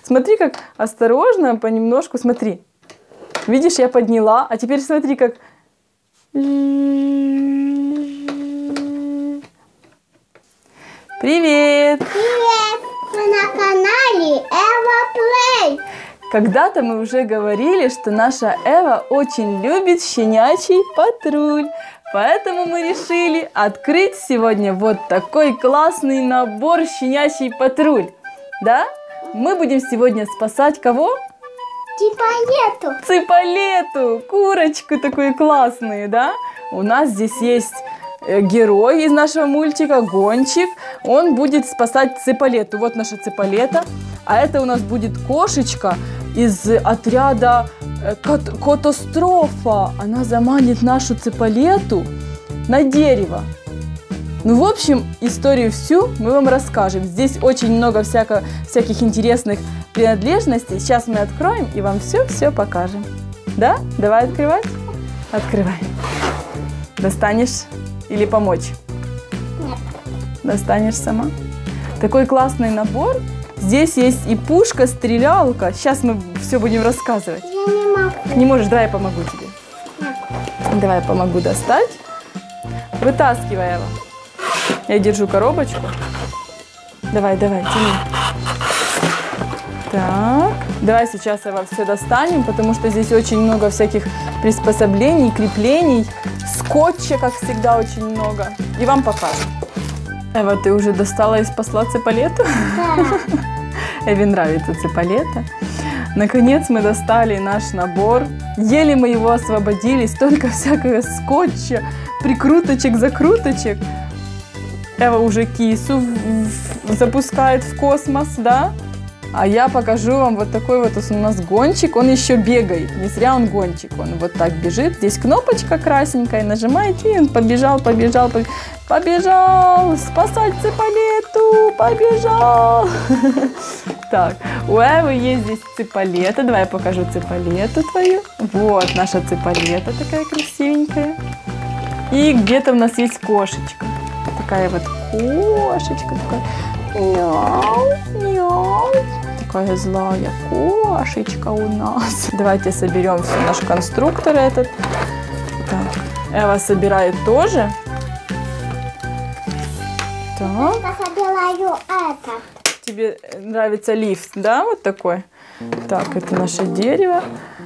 Смотри, как осторожно, понемножку, смотри. Видишь, я подняла, а теперь смотри, как... Привет! Привет! Вы на канале Эва Плей. Когда-то мы уже говорили, что наша Эва очень любит щенячий патруль. Поэтому мы решили открыть сегодня вот такой классный набор щенячий патруль. Да? Мы будем сегодня спасать кого? Цыполету. Цыполету, курочку такую классную, да? У нас здесь есть герой из нашего мультика, Гончик. Он будет спасать Цыполету. Вот наша Цыполета. А это у нас будет кошечка из отряда Котострофа. Она заманит нашу Цыполету на дерево. Ну, в общем, историю всю мы вам расскажем. Здесь очень много всяких интересных принадлежностей. Сейчас мы откроем и вам все покажем. Да? Давай открывать? Открывай. Достанешь или помочь? Нет. Достанешь сама? Такой классный набор. Здесь есть и пушка, стрелялка. Сейчас мы все будем рассказывать. Я не могу. Не можешь? Давай я помогу тебе. Давай я помогу достать. Вытаскивай его. Я держу коробочку. Давай, тяни. Так. Давай сейчас его все достанем, потому что здесь очень много всяких приспособлений, креплений. Скотча, как всегда, очень много. И вам покажу. Эва, ты уже достала и спасла Цыполету? Да. Эве нравится Цыполета. Наконец мы достали наш набор. Еле мы его освободили. Столько всякого скотча, прикруточек, закруточек. Эва уже кису запускает в космос, да? А я покажу вам вот такой вот у нас Гончик. Он еще бегает. Не зря он Гончик. Он вот так бежит. Здесь кнопочка красненькая. Нажимаете, и он побежал. Побежал спасать Цыполету. Побежал. Так, у Эвы есть здесь Цыполета. Давай я покажу Цыполету твою. Вот наша Цыполета такая красивенькая. И где-то у нас есть кошечка. Такая вот кошечка. Такая. Мяу, мяу. Такая злая кошечка у нас. Давайте соберем все наш конструктор этот. Так. Эва собирает тоже. Так. Я собираю это. Тебе нравится лифт, да, вот такой? Так, это наше дерево.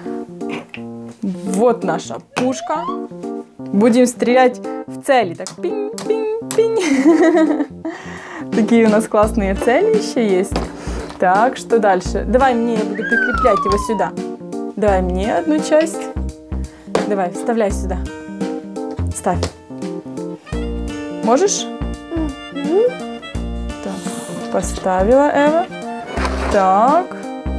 Вот наша пушка. Будем стрелять в цели. Так, пинь, пинь, пинь. Такие у нас классные цели еще есть. Так, что дальше? Давай мне, я буду прикреплять его сюда. Давай мне одну часть. Давай, вставляй сюда. Ставь. Можешь? Так, поставила Эва. Так.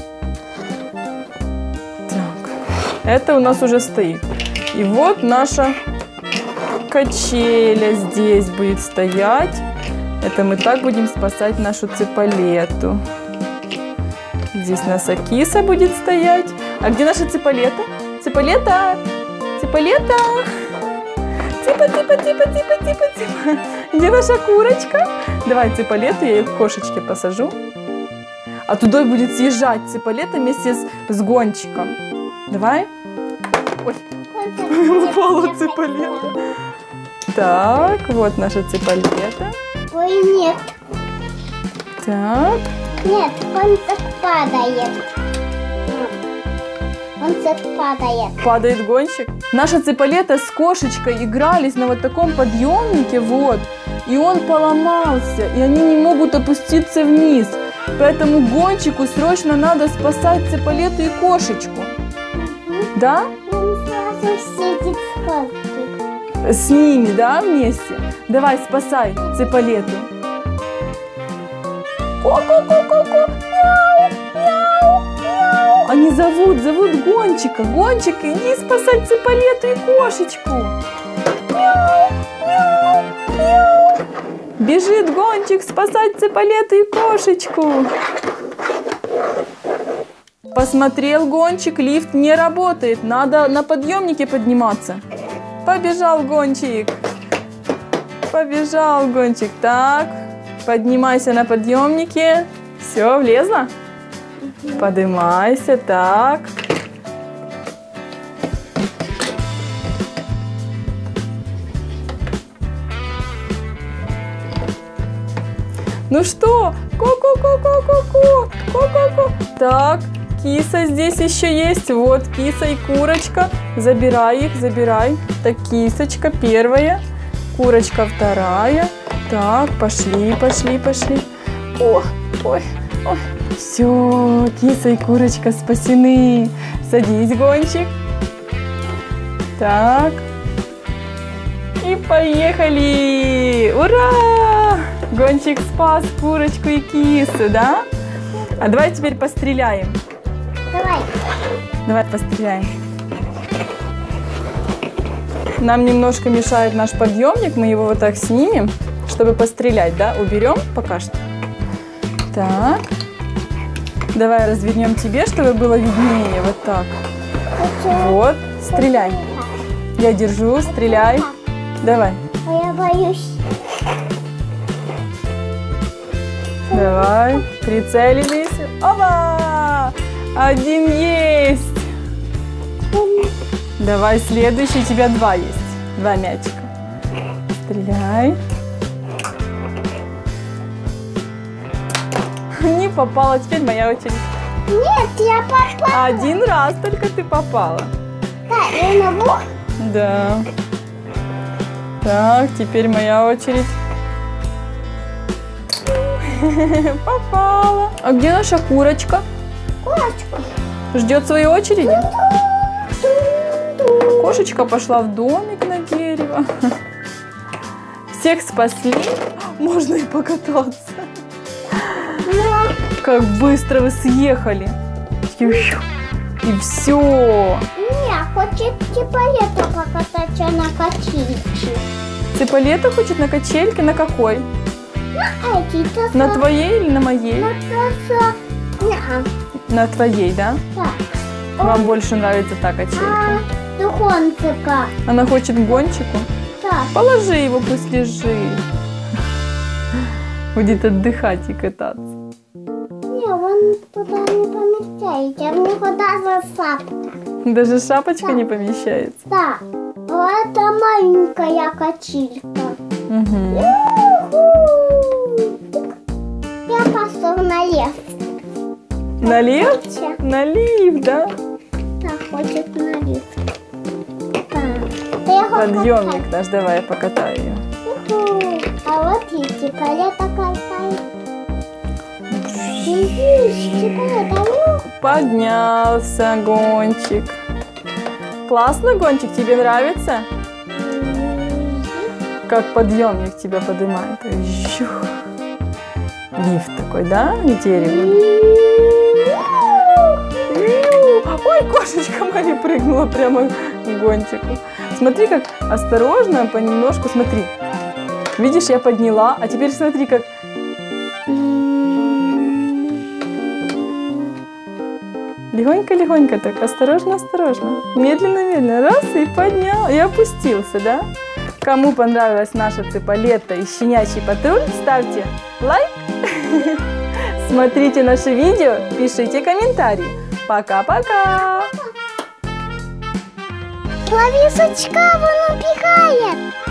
Так. Это у нас уже стоит. И вот наша качеля здесь будет стоять. Это мы так будем спасать нашу Цыполету. Здесь наша киса будет стоять. А где наша Цыполета? Цыполета! Цыполета! Цыпа. Где наша курочка? Давай Цыполету, я ее к кошечке посажу. А туда будет съезжать Цыполета вместе с Гончиком. Давай. Ой, упала Цыполета. Так, вот наша Цыполета. Ой, нет. Так. Нет, он так падает. Он так падает. Падает Гончик. Наша Цыполета с кошечкой игрались на вот таком подъемнике, вот. И он поломался, и они не могут опуститься вниз. Поэтому Гончику срочно надо спасать Цыполету и кошечку. Да? Он сразу сидит в холке. С ними, да, вместе? Давай, спасай Цыполету. Ко-ко-ко-ко-ко. Мяу, мяу, мяу. Они зовут Гончика. Гончик, иди спасать Цыполету и кошечку. Мяу, мяу, мяу. Бежит Гончик спасать Цыполету и кошечку. Посмотрел Гончик, лифт не работает. Надо на подъемнике подниматься. Побежал Гончик. Побежал Гончик. Так, поднимайся на подъемнике. Все, влезла? Поднимайся, так. Ну что? Ку-ку-ку-ку-ку-ку. Ку-ку-ку. Так, киса здесь еще есть. Вот киса и курочка. Забирай их, забирай. Так, кисочка первая. Курочка вторая. Так, пошли, пошли, пошли. О, ой, ой. Все, киса и курочка спасены. Садись, Гончик. Так. И поехали. Ура! Гончик спас курочку и кису, да? А давай теперь постреляем. Давай. Давай постреляем. Нам немножко мешает наш подъемник. Мы его вот так снимем, чтобы пострелять, да? Уберем пока что. Так. Давай развернем тебе, чтобы было виднее. Вот так. Вот. Стреляй. Я держу. Стреляй. Давай. А я боюсь. Давай. Прицелились. Опа! Один есть. Давай следующий. У тебя два есть. Два мячика. Стреляй. Не попала. Теперь моя очередь. Нет, я попала. Один раз только ты попала. Да, я на бок. Да. Так, теперь моя очередь. Попала. А где наша курочка? Кошечка. Ждет своей очереди? Кошечка пошла в домик на дерево. Всех спасли. Можно и покататься. Как быстро вы съехали. И все. Не, хочет Цыпалета покататься на качельке. Цыпалета хочет на качельке? На какой? На эти-то. На твоей или на моей? На твоей, да? Да. Вам больше нравится та качелька? Духонцика. Она хочет к Гончику? Да. Положи его, пусть лежит. Будет отдыхать и кататься. Не, он туда не помещается. В него даже шапка. Даже шапочка не помещается. Да. Это маленькая качелька. Угу. Я пошел на лес. На лифт? На лифт, да? Да, хочет на лифт. Да. Подъемник наш, давай я покатаю ее. А вот и Цыпалета катает. Видишь, Цыпалета. Поднялся Гончик. Классно, Гончик, тебе нравится? Как подъемник тебя поднимает. Жух. Лифт такой, да? Дерево. Ой, кошечка моя прыгнула прямо к Гончику. Смотри, как осторожно, понемножку, смотри. Видишь, я подняла, а теперь смотри, как... Легонько-легонько так, осторожно-осторожно. Медленно-медленно. Раз, и поднял, и опустился, да? Кому понравилась наша Цыпалета и Щенячий патруль, ставьте лайк. Смотрите наши видео, пишите комментарии. Пока-пока! Ловисочка, вон убегает.